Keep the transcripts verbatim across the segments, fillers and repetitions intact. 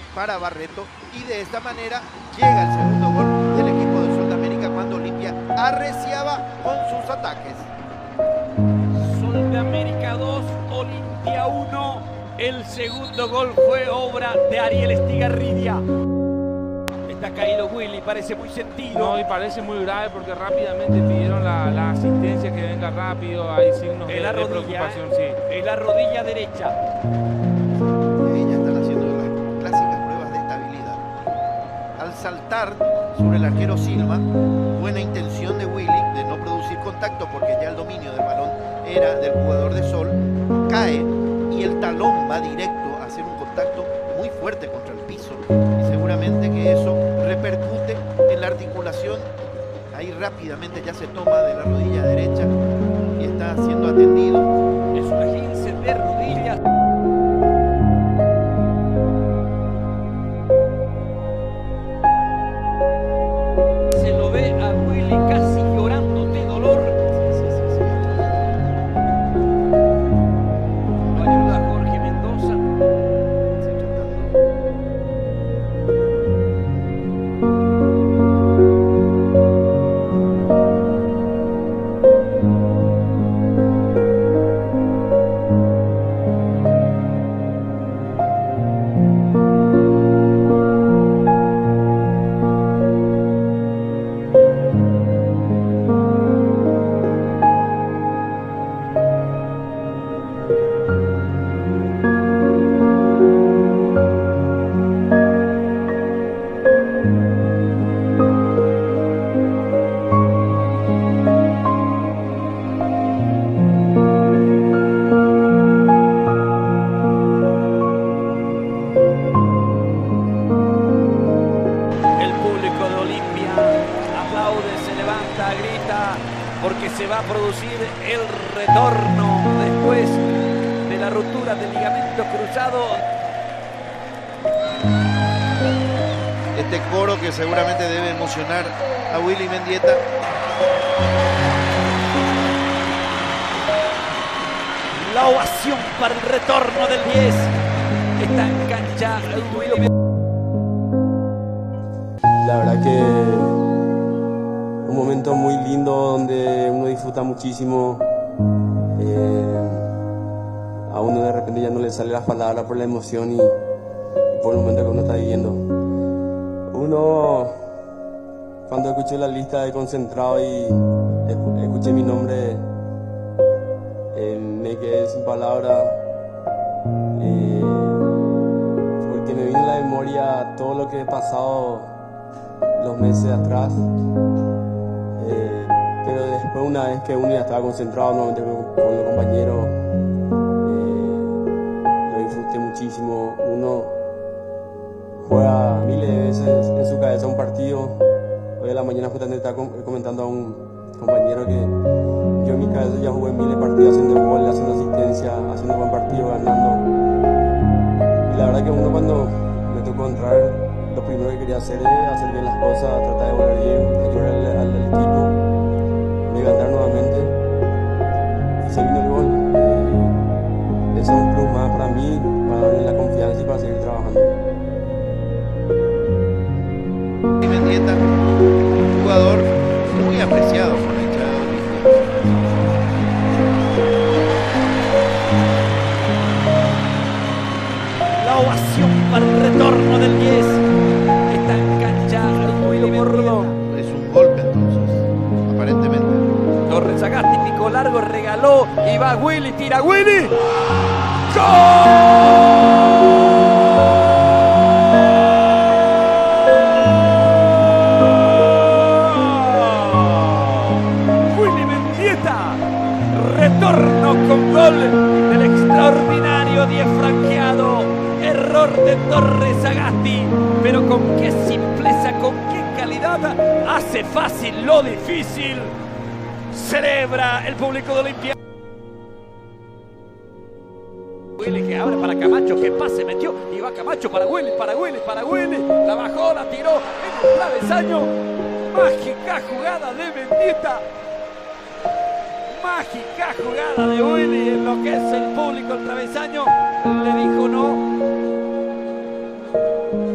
para Barreto, y de esta manera llega el segundo gol del equipo de Sol de América cuando Olimpia arreciaba con sus ataques. Sol de América dos, Olimpia uno. El segundo gol fue obra de Ariel Estigarribia. Está caído Willy, parece muy sentido. No, y parece muy grave porque rápidamente pidieron la, la asistencia, que venga rápido. Hay signos de, la de rodilla, preocupación, ¿eh? sí. En la rodilla derecha. Y ahí ya están haciendo las clásicas pruebas de estabilidad. Al saltar sobre el arquero Silva, buena intención de Willy de no producir contacto porque ya el dominio del balón era del jugador de Sol, cae y el talón va directo a hacer un contacto muy fuerte contra el piso, y seguramente que eso repercute en la articulación. Ahí rápidamente ya se toma de la rodilla derecha y está siendo atendido. Es un esguince de rodillas. Se lo ve a Willy casi llorando de dolor. Sí, sí, sí, sí. Lo ayuda Jorge Mendoza. Sí, tratando. Grita porque se va a producir el retorno después de la ruptura del ligamento cruzado. Este coro que seguramente debe emocionar a Willy Mendieta. La ovación para el retorno del diez. Está en cancha Willy. La verdad que un momento muy lindo donde uno disfruta muchísimo. Eh, a uno de repente ya no le sale las palabras por la emoción y, y por el momento que uno está viviendo. Uno, cuando escuché la lista de concentrado y escuché mi nombre, eh, me quedé sin palabras, eh, porque me vino a la memoria todo lo que he pasado los meses atrás. Eh, pero después, una vez que uno ya estaba concentrado nuevamente con, con los compañeros, eh, lo disfruté muchísimo. Uno juega miles de veces en su cabeza un partido. Hoy a la mañana justamente estaba comentando a un compañero que yo en mi cabeza ya jugué miles de partidos haciendo gol, haciendo asistencia, haciendo buen partido, ganando. Y la verdad que uno, cuando me tocó entrar, lo primero que quería hacer es hacer bien las cosas, tratar de volver bien, ayudar al, al, al equipo, levantar nuevamente, y se vino el gol. Eh, eso es un plus más para mí, para darme la confianza y para seguir trabajando. Y Mendieta, un jugador muy apreciado por la hinchada de Olimpia. La ovación para el retorno del diez. Está en cancha Willy Bordo. Es un golpe entonces, aparentemente. Torres Sagasti picó largo, regaló y va Willy, tira Willy. ¡Gol! Willy Mendieta, retorno con gol del extraordinario diez franqueado. Error de Torres Sagasti, pero con qué simpleza, con qué calidad, hace fácil lo difícil. Celebra el público de Olimpia. Willy que abre para Camacho, que pase, metió y va Camacho para Willy, para Willy, para Willy. La bajó, la tiró en el travesaño. Mágica jugada de Mendieta. Mágica jugada de Willy, en lo que es el público, el travesaño le dijo no.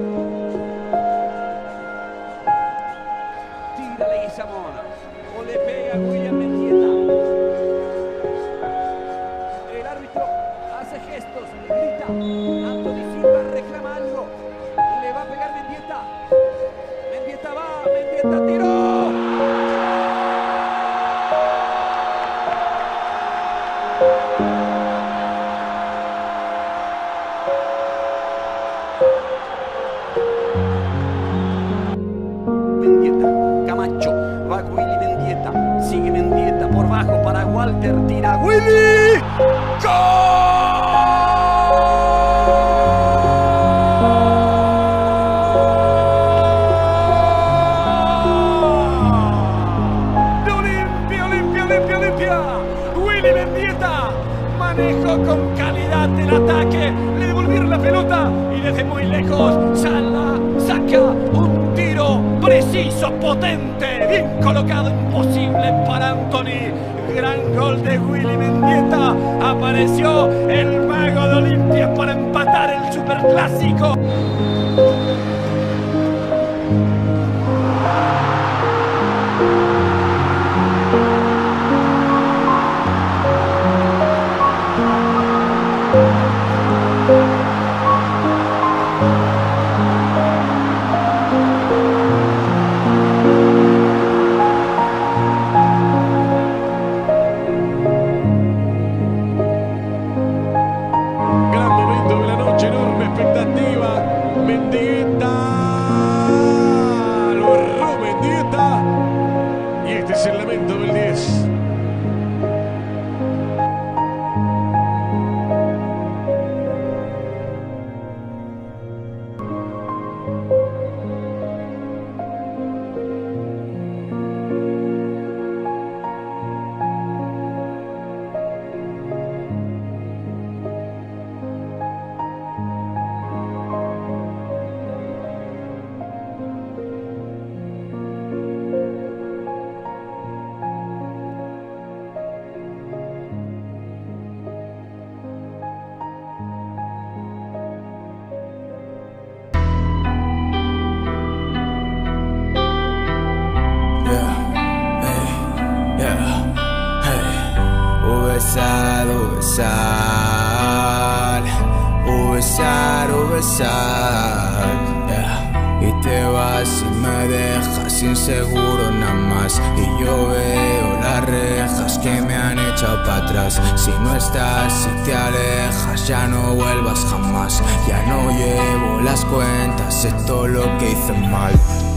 gestos, grita. Anthony Silva reclama algo. Le va a pegar Mendieta. Mendieta va, Mendieta tiró. Mendieta, Camacho, va Willy Mendieta, sigue Mendieta por bajo para Walter, tira Willy, ¡gol! De Olimpia, Olimpia, Olimpia, Olimpia, Willy Mendieta, manejo con calidad del ataque, le devolvieron la pelota y desde muy lejos Sala saca un tiro preciso, potente, bien colocado, imposible para Anthony. Gran gol de Willy Mendieta. Apareció el mago de Olimpia para empatar el superclásico. Mendieta, lo erró Mendieta y este es el lamento del diez. Besar, o besar, o besar, o besar, yeah. Y te vas y me dejas inseguro nada más. Y yo veo las rejas que me han echado para atrás. Si no estás, si te alejas, ya no vuelvas jamás. Ya no llevo las cuentas, sé todo lo que hice mal.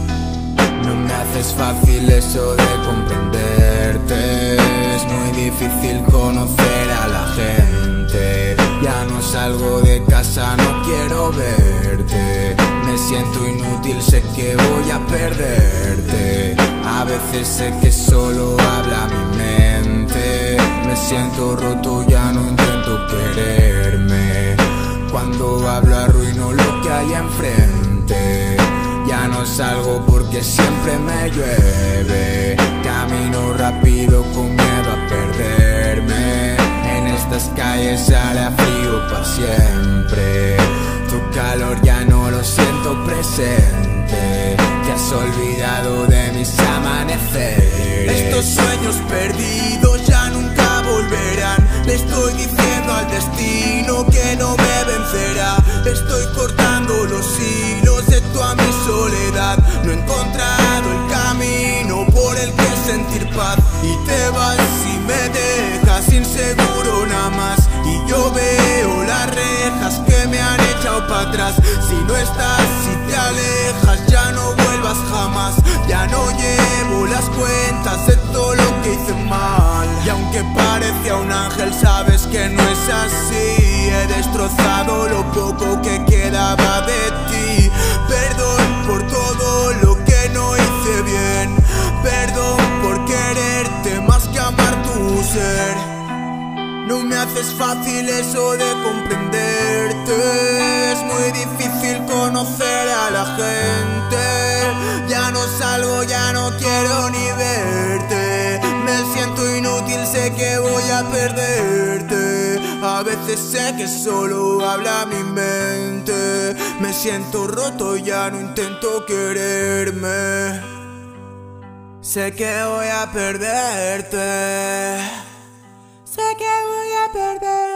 No me haces fácil eso de comprenderte. Es muy difícil conocer a la gente. Ya no salgo de casa, no quiero verte. Me siento inútil, sé que voy a perderte. A veces sé que solo habla mi mente. Me siento roto, ya no intento quererme. Cuando hablo arruino lo que hay enfrente. Ya no salgo porque siempre me llueve. Camino rápido con miedo a perderme. En estas calles hará frío para siempre. Tu calor ya no lo siento presente. Te has olvidado de mis amaneceres. Estos sueños perdidos ya nunca volverán. Le estoy diciendo al destino que no me vencerá. Estoy cortando los hilos de toda mi soledad. No he encontrado el camino por el que sentir paz. Y te vas y me dejas inseguro nada más. Y yo veo las rejas que me han echado para atrás. Si no estás, si te alejas, ya no vuelvas jamás. Ya no llevo las cuentas de todo lo que hice mal. Y aunque parecía un ángel, sabes que no es así. He destrozado lo poco que quedaba de ti. Perdón por todo lo que no hice bien. Perdón por quererte más que amar tu ser. No me haces fácil eso de comprenderte. Es muy difícil conocer a la gente. Ya no salgo, ya no quiero ni verte. Me siento inútil, sé que voy a perderte. A veces sé que solo habla mi mente. Me siento roto, ya no intento quererme. Sé que voy a perderte. Sé que voy a perder.